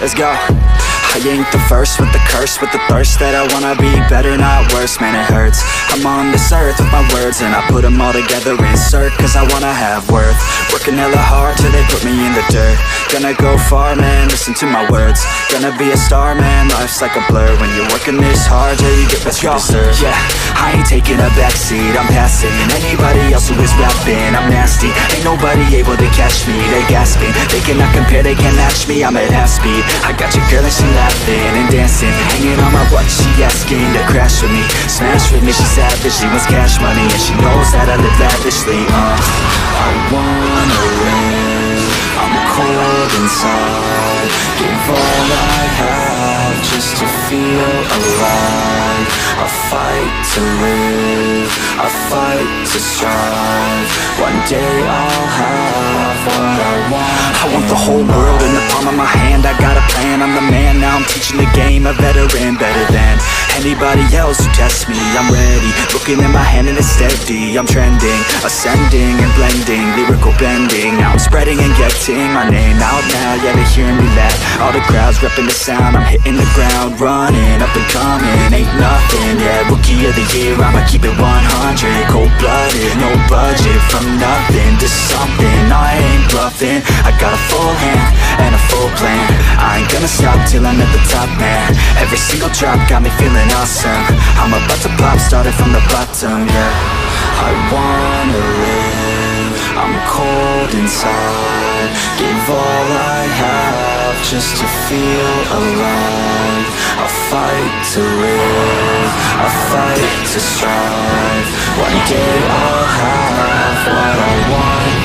let's go. I ain't the first with the curse, with the thirst that I wanna be better, not worse, man it hurts. I'm on this earth with my words and I put them all together, insert, cause I wanna have worth. Working hella hard till they put me in the dirt. Gonna go far, man, listen to my words. Gonna be a star, man, life's like a blur. When you're working this hard, yeah, you get what you deserve. Yeah, I ain't taking a backseat, I'm passing anybody else who is rapping. I'm nasty, ain't nobody able to catch me. They gasping, they cannot compare, they can't match me. I'm at half speed, I got your girl and she laughing and dancing, hanging on my butt, she asking to crash with me, smash with me. She savage, she wants cash money, and she knows that I live lavishly. I wanna live, I'm cold inside. Give all I have just to feel alive. I fight to live, I fight to strive. One day I'll have what I want. I want the whole world in the palm of my hand. I got a plan, I'm the man. Now I'm teaching the game, a veteran, better than anybody else who tests me. I'm ready, looking at my hand and it's steady. I'm trending, ascending and blending, lyrical bending. Now I'm spreading and getting my name out now. Yeah, they hearing me laugh, all the crowds repping the sound. I'm hitting the ground, running, up and coming, ain't nothing. Yeah, rookie of the year, I'ma keep it 100. Cold-blooded, no budget, from nothing to something. I ain't bluffing, I got a full hand and a full plan. I ain't gonna stop till I'm at the top, man. Every single drop got me feeling awesome. I'm about to pop, started from the bottom, yeah. I wanna live, I'm cold inside. Give all I have just to feel alive. I fight to live, I fight to strive. One day I'll have what I want.